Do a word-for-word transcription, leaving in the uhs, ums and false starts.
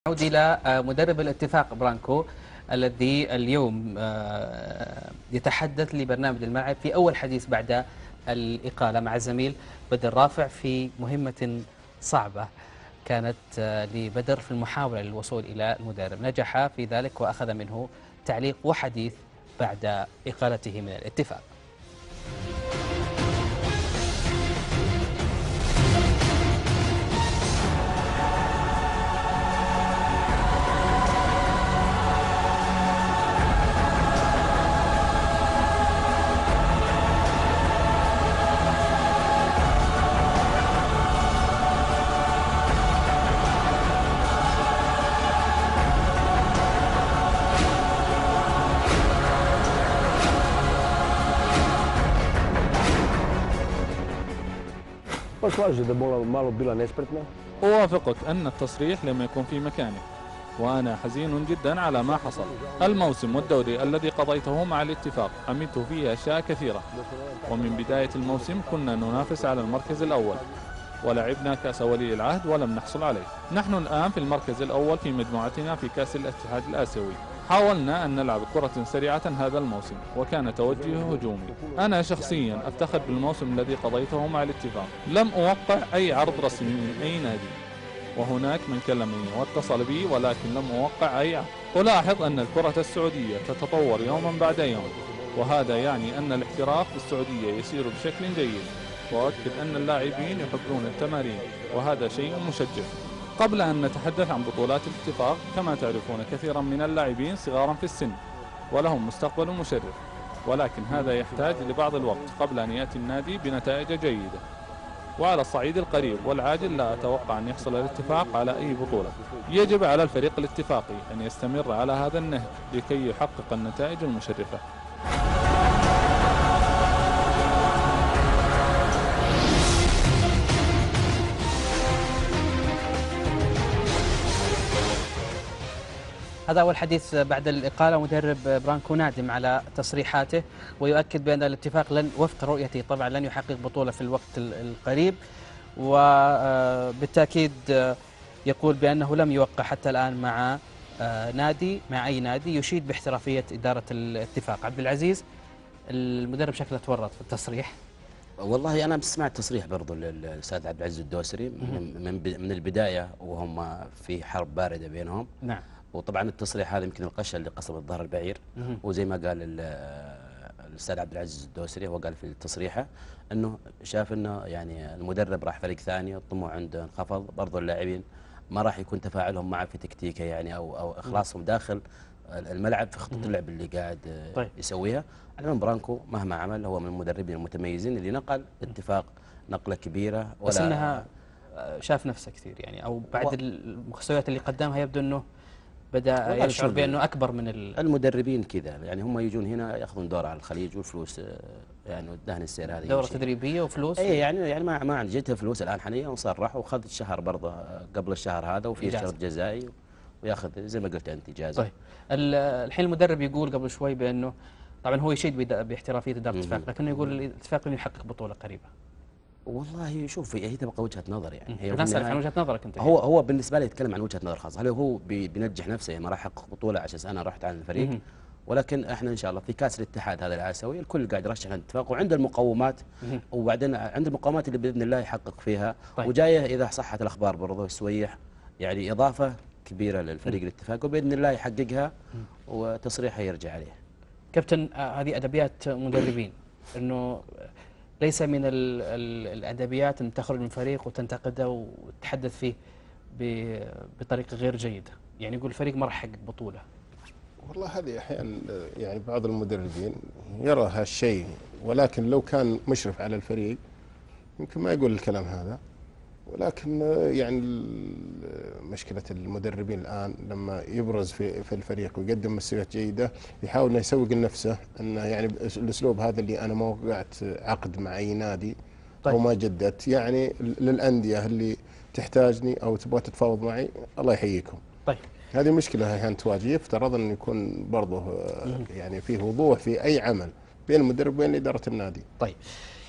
نعود إلى مدرب الاتفاق برانكو الذي اليوم يتحدث لبرنامج الملعب في أول حديث بعد الإقالة مع الزميل بدر رافع في مهمة صعبة كانت لبدر في المحاولة للوصول إلى المدرب. نجح في ذلك وأخذ منه تعليق وحديث بعد إقالته من الاتفاق. أوافقك أن التصريح لم يكن في مكانه، وأنا حزين جدا على ما حصل. الموسم والدوري الذي قضيته مع الاتفاق عملت فيه أشياء كثيرة، ومن بداية الموسم كنا ننافس على المركز الأول، ولعبنا كأس ولي العهد ولم نحصل عليه. نحن الآن في المركز الأول في مجموعتنا في كأس الاتحاد الآسيوي. حاولنا أن نلعب كرة سريعة هذا الموسم، وكان توجهه هجومي. أنا شخصيا أفتخر بالموسم الذي قضيته مع الاتفاق. لم أوقع أي عرض رسمي من أي نادي، وهناك من كلمني واتصل بي، ولكن لم أوقع أي عقد. ألاحظ أن الكرة السعودية تتطور يوما بعد يوم، وهذا يعني أن الاحتراف بالسعودية يسير بشكل جيد، وأؤكد أن اللاعبين يحبون التمارين، وهذا شيء مشجع. قبل أن نتحدث عن بطولات الاتفاق، كما تعرفون كثيرا من اللاعبين صغارا في السن ولهم مستقبل مشرف، ولكن هذا يحتاج لبعض الوقت قبل أن يأتي النادي بنتائج جيدة. وعلى الصعيد القريب والعاجل لا أتوقع أن يحصل الاتفاق على أي بطولة. يجب على الفريق الاتفاقي أن يستمر على هذا النهج لكي يحقق النتائج المشرفة. هذا أول حديث بعد الإقالة. مدرب برانكو نادم على تصريحاته، ويؤكد بأن الاتفاق لن وفق رؤيته طبعا لن يحقق بطولة في الوقت القريب، وبالتأكيد يقول بأنه لم يوقع حتى الآن مع نادي مع أي نادي. يشيد باحترافية إدارة الاتفاق. عبد العزيز، المدرب شكله تورط في التصريح. والله أنا سمعت تصريح برضو للأستاذ عبد العزيز الدوسري من من البداية، وهم في حرب باردة بينهم. نعم. وطبعا التصريح هذا يمكن القشه اللي قصبت ظهر البعير، وزي ما قال الاستاذ عبد العزيز الدوسري، هو قال في تصريحه انه شاف انه يعني المدرب راح فريق ثاني، الطموح عنده انخفض، برضو اللاعبين ما راح يكون تفاعلهم معه في تكتيكه يعني او او اخلاصهم داخل الملعب في خطه اللعب اللي قاعد طيب. يسويها. على برانكو مهما عمل هو من المدربين المتميزين اللي نقل اتفاق نقله كبيره، بس انها شاف نفسه كثير يعني، او بعد و... المستويات اللي قدمها يبدو انه بدأ يشعر بأنه أكبر من المدربين كذا يعني. هم يجون هنا يأخذون دور على الخليج والفلوس يعني، والدهن السير هذه دورة تدريبية وفلوس. اي يعني يعني ما ما عندي جتها فلوس الآن حاليا، وصرح وخذ الشهر برضه قبل الشهر هذا، وفي شهر جزائي وياخذ زي ما قلت أنت إجازة. طيب الحين المدرب يقول قبل شوي بأنه طبعا هو يشيد باحترافية إدارة الاتفاق، لكنه يقول الاتفاق لن يحقق بطولة قريبة. والله شوف، هي تبقى وجهه نظر يعني. هي نسأل عن وجهه نظرك انت. هو هو بالنسبه لي يتكلم عن وجهه نظر خاصه. هل هو بينجح نفسه يعني ما راح يحقق بطوله عشان انا رحت عن الفريق؟ مم. ولكن احنا ان شاء الله في كاس الاتحاد هذا الاسيوي الكل قاعد يرشح الاتفاق، وعنده المقومات، مم. وبعدين عند المقومات اللي باذن الله يحقق فيها. طيب. وجايه اذا صحت الاخبار برضه سويح يعني اضافه كبيره للفريق الاتفاق، وباذن الله يحققها، مم. وتصريحه يرجع عليه. كابتن، هذه ادبيات مدربين، انه ليس من ال ال الأدبيات أن تخرج من فريق وتنتقده وتتحدث فيه بطريقة غير جيدة، يعني يقول الفريق ما راح يحقق بطولة. والله هذه أحيانا يعني بعض المدربين يرى هالشيء، ولكن لو كان مشرف على الفريق يمكن ما يقول الكلام هذا. ولكن يعني مشكلة المدربين الآن لما يبرز في في الفريق ويقدم مستويات جيدة، يحاول انه يسوق لنفسه انه يعني الاسلوب هذا اللي انا ما وقعت عقد مع اي نادي. طيب. او ما جددت يعني للأندية اللي تحتاجني او تبغى تتفاوض معي، الله يحييكم. طيب. هذه مشكلة احيانا تواجه، يفترض ان يكون برضه يعني فيه وضوح في اي عمل بين المدرب وبين إدارة النادي. طيب.